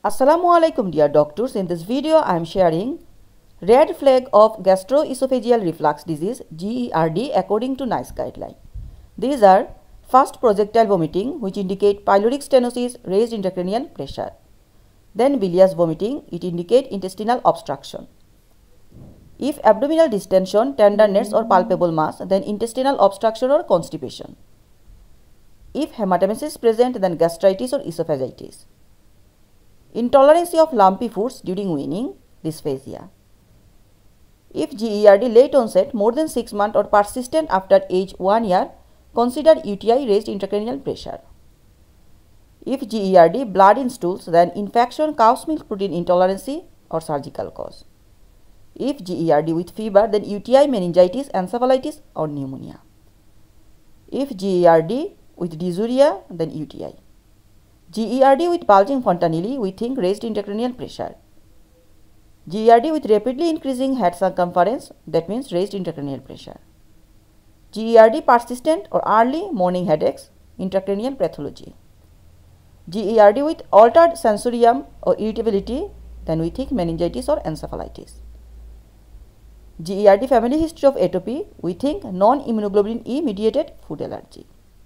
Assalamualaikum dear doctors. In this video I am sharing red flag of gastroesophageal reflux disease GERD according to NICE guideline. These are first projectile vomiting which indicate pyloric stenosis, raised intracranial pressure. Then bilious vomiting, it indicate intestinal obstruction. If abdominal distension, tenderness or palpable mass, then intestinal obstruction or constipation. If hematemesis present, then gastritis or esophagitis. Intolerance of lumpy foods during weaning, dysphagia. If GERD late onset more than 6 months or persistent after age 1 year, consider UTI, raised intracranial pressure. If GERD blood in stools, then infection, cow's milk protein intolerance or surgical cause. If GERD with fever, then UTI, meningitis, encephalitis or pneumonia. If GERD with dysuria, then UTI. GERD with bulging fontanelle, we think raised intracranial pressure. GERD with rapidly increasing head circumference, that means raised intracranial pressure. GERD persistent or early morning headaches, intracranial pathology. GERD with altered sensorium or irritability, then we think meningitis or encephalitis. GERD family history of atopy, we think non-immunoglobulin E mediated food allergy.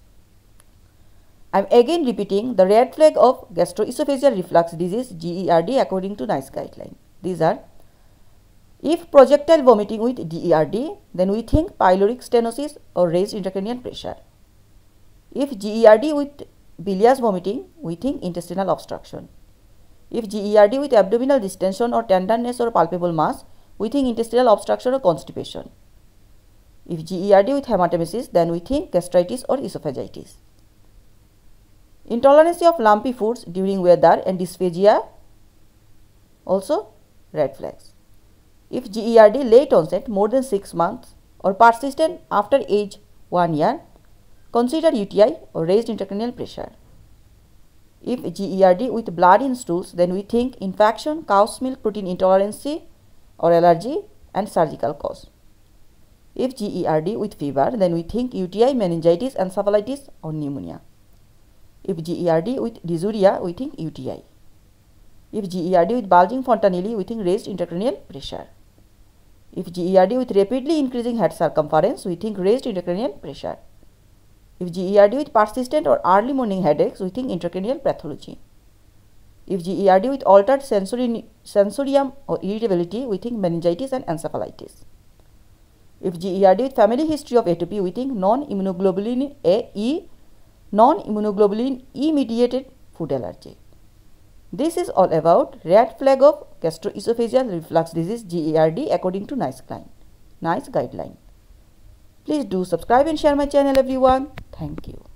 I am again repeating the red flag of gastroesophageal reflux disease GERD according to NICE guideline. These are: if projectile vomiting with GERD, then we think pyloric stenosis or raised intracranial pressure. If GERD with bilious vomiting, we think intestinal obstruction. If GERD with abdominal distension or tenderness or palpable mass, we think intestinal obstruction or constipation. If GERD with hematemesis, then we think gastritis or esophagitis. Intolerance of lumpy foods during weather and dysphagia, also red flags. If GERD late onset more than 6 months or persistent after age 1 year, consider UTI or raised intracranial pressure. If GERD with blood in stools, then we think infection, cow's milk protein intolerance or allergy and surgical cause. If GERD with fever, then we think UTI, meningitis, encephalitis or pneumonia. If GERD with dysuria, we think UTI. If GERD with bulging fontanelle, we think raised intracranial pressure. If GERD with rapidly increasing head circumference, we think raised intracranial pressure. If GERD with persistent or early morning headaches, we think intracranial pathology. If GERD with altered sensorium or irritability, we think meningitis and encephalitis. If GERD with family history of atopy, we think non-immunoglobulin E mediated food allergy. This is all about red flag of gastroesophageal reflux disease GERD according to NICE guideline. Please do subscribe and share my channel everyone. Thank you.